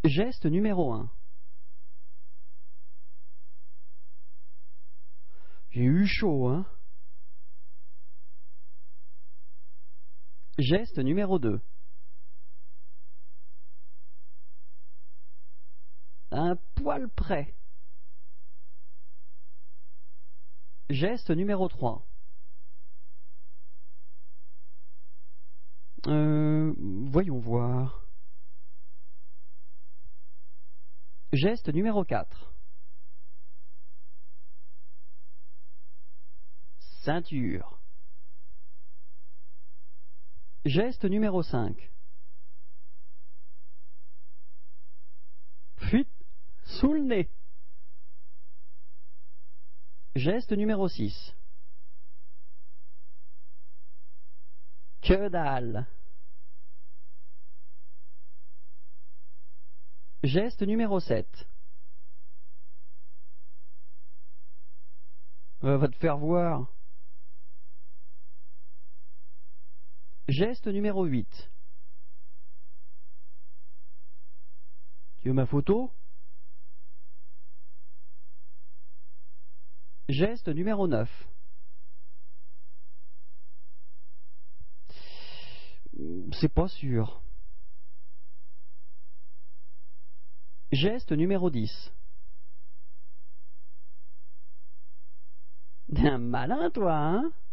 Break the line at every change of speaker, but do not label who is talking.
Geste numéro 1. J'ai eu chaud, hein? Geste numéro 2. Un poil près. Geste numéro 3. Voyons voir. Geste numéro 4. Ceinture. Geste numéro 5. Fuite sous le nez. Geste numéro 6. Que dalle. Geste numéro 7. Va te faire voir. Geste numéro 8. Tu veux ma photo? Geste numéro 9. C'est pas sûr. Geste numéro 10. Un malin, toi, hein?